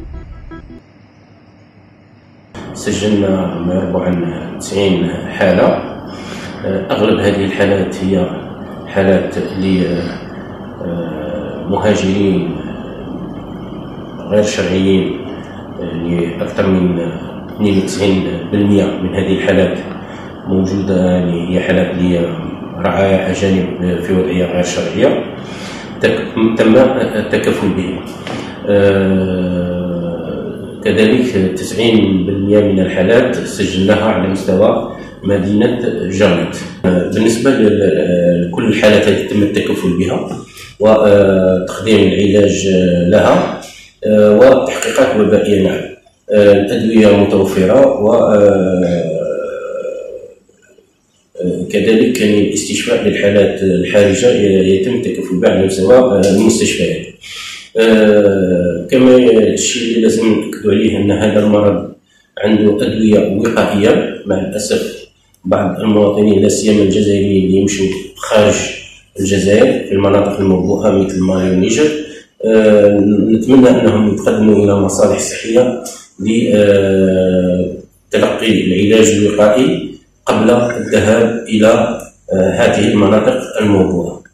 سجلنا ما يقرب عن 90 حالة. أغلب هذه الحالات هي حالات لمهاجرين غير شرعيين، يعني أكثر من 92% من هذه الحالات موجودة، يعني هي حالات لرعايا أجانب في وضعية غير شرعية تم التكفل بهم. كذلك 90% من الحالات سجلناها على مستوى مدينة جرنت. بالنسبة لكل الحالات التي تم التكفل بها وتقديم العلاج لها وتحقيقات وبائية، نعم، الأدوية متوفرة، كذلك الاستشفاء للحالات الحرجة يتم التكفل بها على مستوى المستشفيات. كما الشيء اللي لازم نأكدوا عليه أن هذا المرض عنده أدوية وقائية. مع الأسف بعض المواطنين لا سيما الجزائريين اللي يمشوا خارج الجزائر في المناطق الموبوءة مثل مالي والنيجر، نتمنى أنهم يتقدموا إلى مصالح صحية لتلقي العلاج الوقائي قبل الذهاب إلى هذه المناطق الموبوءة.